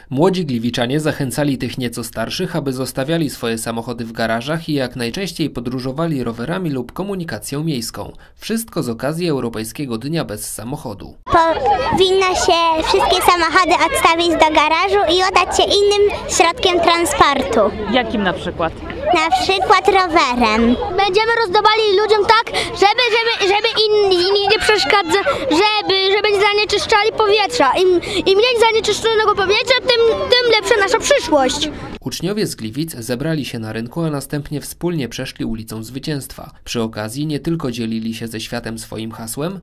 Młodzi gliwiczanie zachęcali tych nieco starszych, aby zostawiali swoje samochody w garażach i jak najczęściej podróżowali rowerami lub komunikacją miejską. Wszystko z okazji Europejskiego Dnia bez samochodu. Powinno się wszystkie samochody odstawić do garażu i oddać się innym środkiem transportu. Jakim na przykład? Na przykład rowerem. Będziemy rozdawali ludziom tak, żeby inni nie przeszkadzać, żeby nie zanieczyszczali powietrza. Im mniej zanieczyszczonego powietrza, tym lepsza nasza przyszłość. Uczniowie z Gliwic zebrali się na rynku, a następnie wspólnie przeszli ulicą Zwycięstwa. Przy okazji nie tylko dzielili się ze światem swoim hasłem,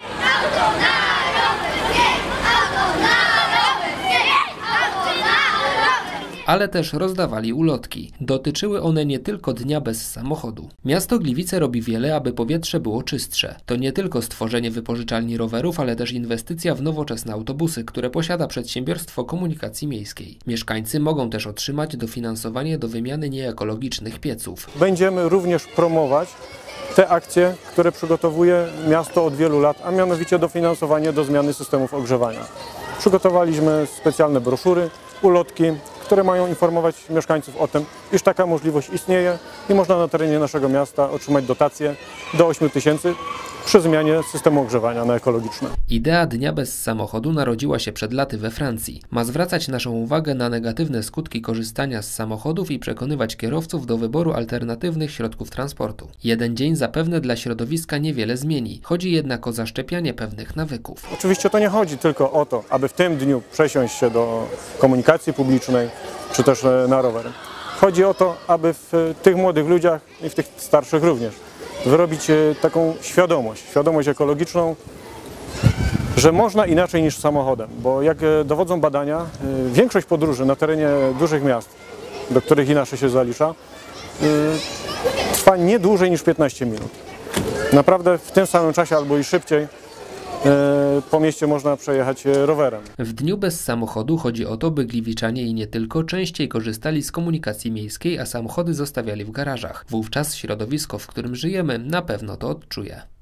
ale też rozdawali ulotki. Dotyczyły one nie tylko Dnia bez samochodu. Miasto Gliwice robi wiele, aby powietrze było czystsze. To nie tylko stworzenie wypożyczalni rowerów, ale też inwestycja w nowoczesne autobusy, które posiada Przedsiębiorstwo Komunikacji Miejskiej. Mieszkańcy mogą też otrzymać dofinansowanie do wymiany nieekologicznych pieców. Będziemy również promować te akcje, które przygotowuje miasto od wielu lat, a mianowicie dofinansowanie do zmiany systemów ogrzewania. Przygotowaliśmy specjalne broszury, ulotki, które mają informować mieszkańców o tym, iż taka możliwość istnieje i można na terenie naszego miasta otrzymać dotacje do 8 000 przy zmianie systemu ogrzewania na ekologiczne. Idea Dnia bez samochodu narodziła się przed laty we Francji. Ma zwracać naszą uwagę na negatywne skutki korzystania z samochodów i przekonywać kierowców do wyboru alternatywnych środków transportu. Jeden dzień zapewne dla środowiska niewiele zmieni. Chodzi jednak o zaszczepianie pewnych nawyków. Oczywiście to nie chodzi tylko o to, aby w tym dniu przesiąść się do komunikacji publicznej czy też na rower. Chodzi o to, aby w tych młodych ludziach i w tych starszych również wyrobić taką świadomość ekologiczną, że można inaczej niż samochodem, bo jak dowodzą badania, większość podróży na terenie dużych miast, do których i nasze się zalicza, trwa nie dłużej niż 15 minut. Naprawdę w tym samym czasie albo i szybciej po mieście można przejechać rowerem. W Dniu bez samochodu chodzi o to, by gliwiczanie i nie tylko częściej korzystali z komunikacji miejskiej, a samochody zostawiali w garażach. Wówczas środowisko, w którym żyjemy, na pewno to odczuje.